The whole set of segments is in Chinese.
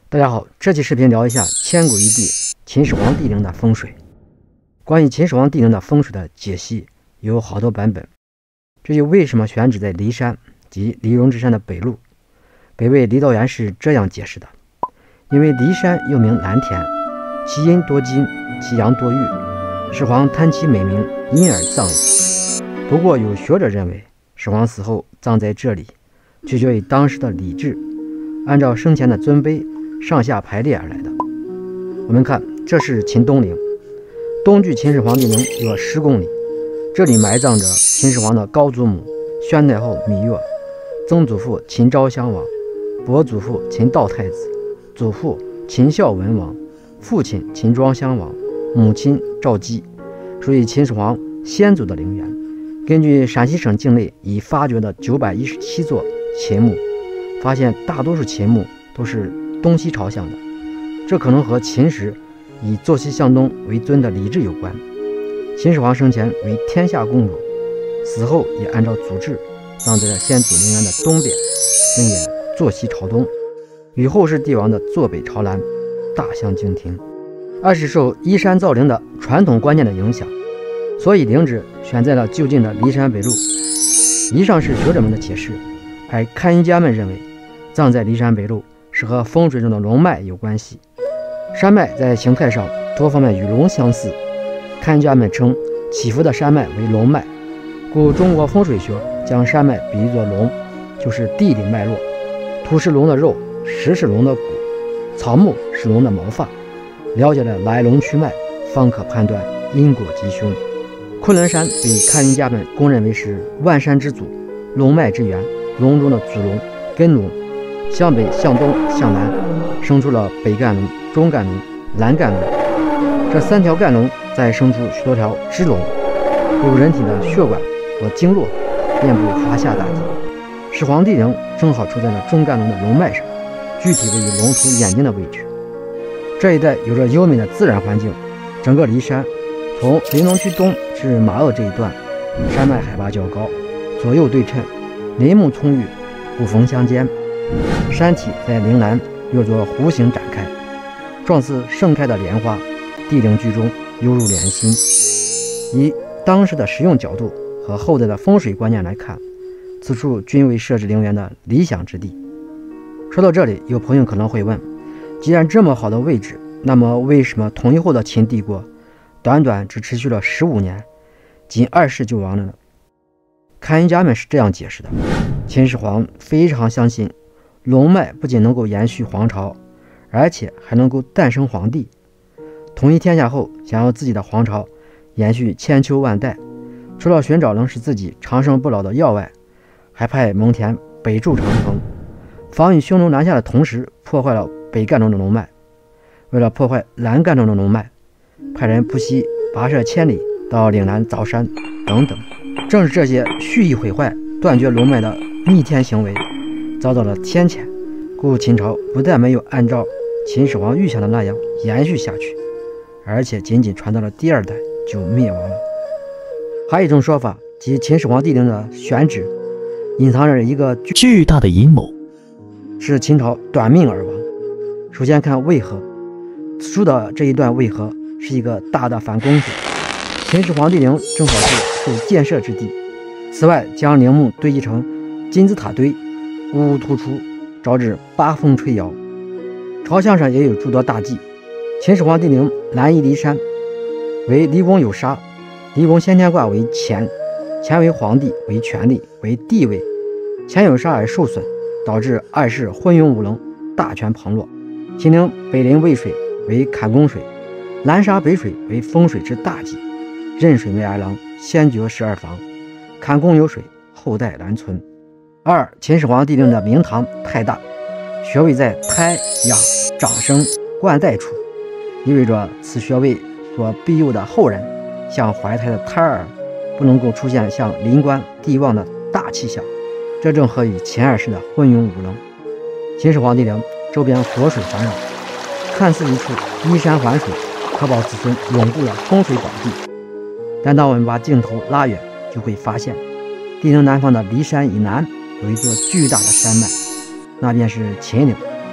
大家好，这期视频聊一下千古一帝秦始皇帝陵的风水。关于秦始皇帝陵的风水的解析有好多版本。至于为什么选址在骊山及离戎之山的北麓，北魏郦道元是这样解释的：因为骊山又名蓝田，其阴多金，其阳多玉，始皇贪其美名，因而葬也。不过有学者认为，始皇死后葬在这里，取决于当时的礼制，按照生前的尊卑上下排列而来的。我们看，这是秦东陵，东距秦始皇帝陵约10公里，这里埋葬着秦始皇的高祖母宣太后芈月，曾祖父秦昭襄王，伯祖父秦道太子，祖父秦孝文王，父亲秦庄襄王，母亲赵姬，属于秦始皇先祖的陵园。根据陕西省境内已发掘的917座秦墓，发现大多数秦墓都是东西朝向的，这可能和秦时以坐西向东为尊的礼制有关。秦始皇生前为天下公主，死后也按照祖制葬在了先祖陵园的东边，并也坐西朝东，与后世帝王的坐北朝南大相径庭。二是受依山造陵的传统观念的影响，所以陵址选在了就近的骊山北麓。以上是学者们的解释，而堪舆家们认为葬在骊山北麓是和风水中的龙脉有关系。山脉在形态上多方面与龙相似，堪舆家们称起伏的山脉为龙脉，故中国风水学将山脉比喻作龙，就是地理脉络。土是龙的肉，石是龙的骨，草木是龙的毛发。了解了来龙去脉，方可判断因果吉凶。昆仑山被堪舆家们公认为是万山之祖，龙脉之源，龙中的祖龙、根龙。向北、向东、向南，生出了北干龙、中干龙、南干龙。这3条干龙再生出许多条支龙，如人体的血管和经络遍布华夏大地。始皇帝陵正好处在了中干龙的龙脉上，具体位于龙头眼睛的位置。这一带有着优美的自然环境，整个骊山从临潼区东至马鄂这一段，山脉海拔较高，左右对称，林木葱郁，古峰相间。山体在陵南略作弧形展开，状似盛开的莲花，帝陵居中，犹如莲心。以当时的实用角度和后代的风水观念来看，此处均为设置陵园的理想之地。说到这里，有朋友可能会问，既然这么好的位置，那么为什么统一后的秦帝国短短只持续了15年，仅2世就亡了呢？堪舆家们是这样解释的：秦始皇非常相信龙脉不仅能够延续皇朝，而且还能够诞生皇帝。统一天下后，想要自己的皇朝延续千秋万代，除了寻找能使自己长生不老的药外，还派蒙恬北筑长城，防御匈奴南下的同时破坏了北干中的龙脉。为了破坏南干中的龙脉，派人不惜跋涉千里到岭南凿山等等。正是这些蓄意毁坏、断绝龙脉的逆天行为遭到了天谴，故秦朝不但没有按照秦始皇预想的那样延续下去，而且仅仅传到了第2代就灭亡了。还有一种说法，即秦始皇帝陵的选址隐藏着一个巨大的阴谋， 是秦朝短命而亡。首先看渭河，此处的这一段渭河是一个大的反弓子，秦始皇帝陵正好是受建设之地。此外，将陵墓堆积成金字塔堆，呜呜突出，招致八风吹摇。朝向上也有诸多大忌。秦始皇帝陵南依骊山，为离宫有杀，离宫先天卦为乾，乾为皇帝，为权力，为地位，乾有杀而受损，导致2世昏庸无能，大权旁落。秦陵北临渭水，为坎宫水，南杀北水，为风水之大忌。壬水没挨狼，先绝12房，坎宫有水，后代难存。2. 秦始皇帝陵的明堂太大，穴位在胎、养、长生、冠带处，意味着此穴位所庇佑的后人像怀胎的胎儿，不能够出现像临官地旺的大气象，这正合于秦2世的昏庸无能。秦始皇帝陵周边活水环绕，看似一处依山环水，可保子孙永固的风水宝地。但当我们把镜头拉远，就会发现帝陵南方的骊山以南有一座巨大的山脉，那便是秦陵。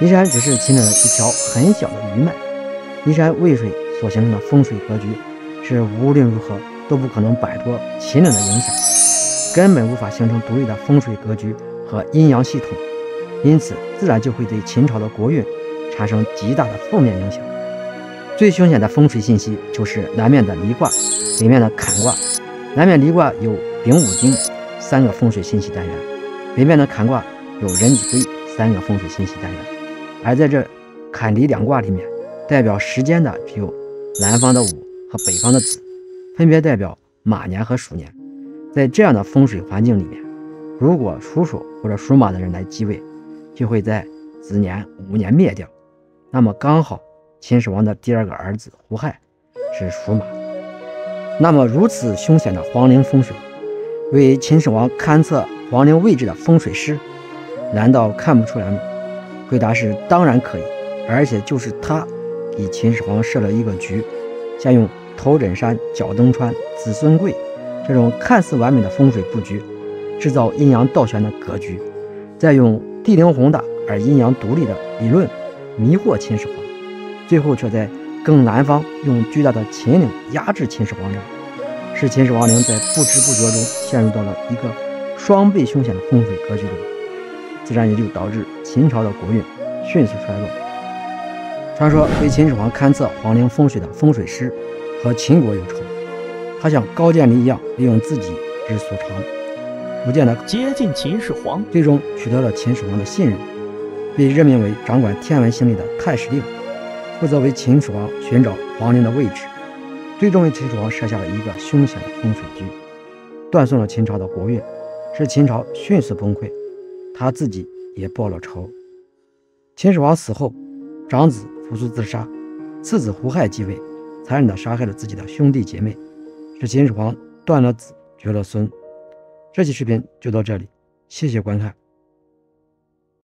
骊山只是秦岭的一条很小的余脉，骊山渭水所形成的风水格局是无论如何都不可能摆脱秦岭的影响，根本无法形成独立的风水格局和阴阳系统，因此自然就会对秦朝的国运产生极大的负面影响。最凶险的风水信息就是南面的离卦，北面的坎卦。南面离卦有丙午丁3个风水信息单元，北面的坎卦有壬己癸3个风水信息单元。而在这坎离两卦里面，代表时间的只有南方的午和北方的子，分别代表马年和鼠年。在这样的风水环境里面，如果属鼠或者属马的人来继位，就会在子年午年灭掉。那么刚好秦始皇的第2个儿子胡亥是属马。那么如此凶险的皇陵风水，为秦始皇勘测皇陵位置的风水师难道看不出来吗？回答是当然可以，而且就是他给秦始皇设了一个局，先用头枕山、脚蹬川、子孙柜这种看似完美的风水布局，制造阴阳倒悬的格局，再用地灵宏大而阴阳独立的理论迷惑秦始皇，最后却在更南方用巨大的秦岭压制秦始皇陵，使秦始皇陵在不知不觉中陷入到了一个双倍凶险的风水格局中，自然也就导致秦朝的国运迅速衰落。传说为秦始皇勘测皇陵风水的风水师和秦国有仇，他像高渐离一样利用自己之所长，逐渐的接近秦始皇， 最终取得了秦始皇的信任，被任命为掌管天文星历的太史令，负责为秦始皇寻找皇陵的位置，最终为秦始皇设下了一个凶险的风水局，断送了秦朝的国运，使秦朝迅速崩溃，他自己也报了仇。秦始皇死后，长子扶苏自杀，次子胡亥继位，残忍地杀害了自己的兄弟姐妹，使秦始皇断了子绝了孙。这期视频就到这里，谢谢观看。